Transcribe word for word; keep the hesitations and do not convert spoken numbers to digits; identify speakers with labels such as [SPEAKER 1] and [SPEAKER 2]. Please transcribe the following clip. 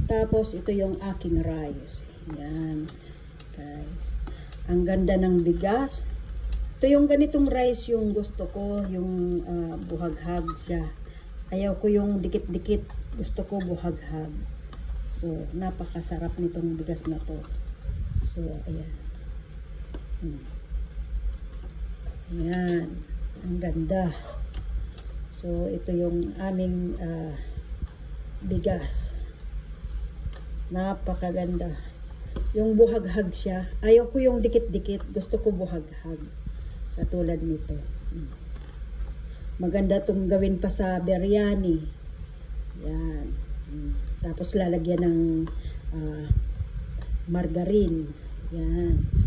[SPEAKER 1] Tapos, ito yung aking rice. Yan. Guys. Ang ganda ng bigas. Ito yung ganitong rice yung gusto ko. Yung uh, buhaghag siya. Ayaw ko yung dikit-dikit. Gusto ko buhaghag. So, napakasarap nitong bigas na to. So, ayan. Hmm. Ayan. Ang ganda. So, ito yung aming uh, bigas. Napakaganda. Yung buhaghag siya. Ayaw ko yung dikit-dikit. Gusto ko buhaghag. Katulad nito. Maganda itong gawin pa sa biryani. Yan. Tapos lalagyan ng uh, margarine. Yan.